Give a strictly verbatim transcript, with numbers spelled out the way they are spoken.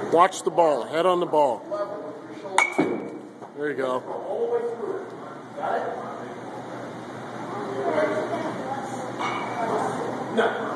Watch the ball. Head on the ball. There you go. No.